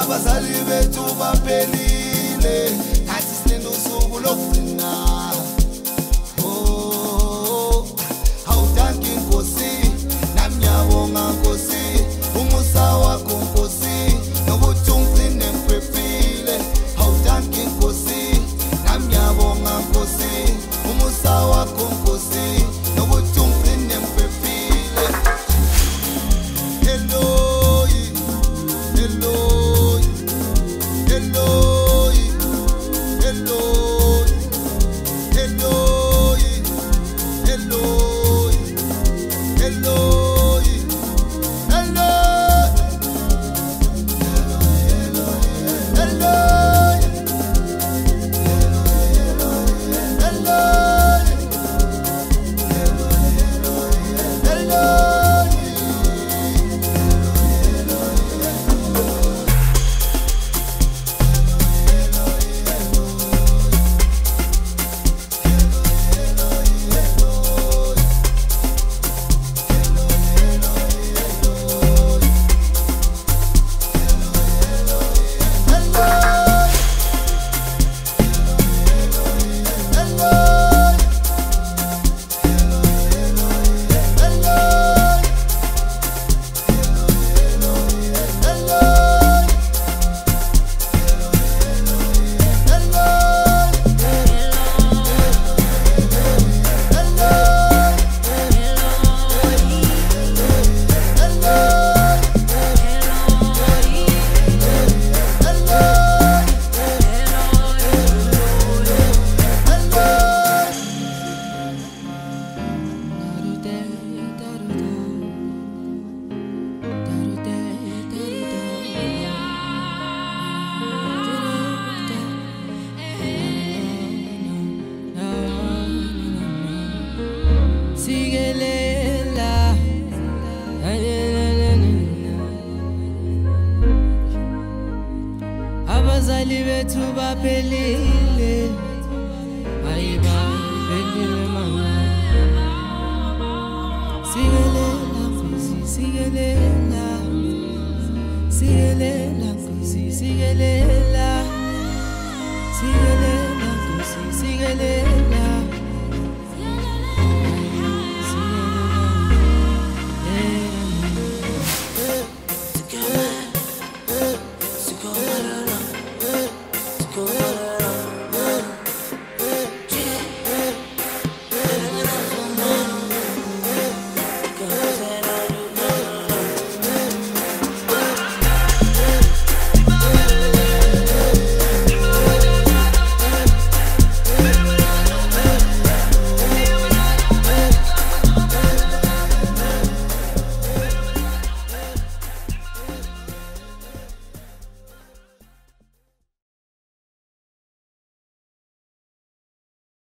abazali bethu baphelile ngathi silinde usuku lokugcina awudanki Nkosi nami ngiyabonga Nkosi umusa wakho Nkosi nokuthi ungigcine ngiphephile awudanki Nkosi nami ngiyabonga Nkosi umusa wakho Nkosi nokuthi ungigcine ngiphephile Eloi Eloi Eloi Eloi Eloi Eloi Eloi abazali bethu baphelile ayiba beliwe mama sikelela Nkosi sikelela sikelela Nkosi sikelela sikelela Nkosi sikelela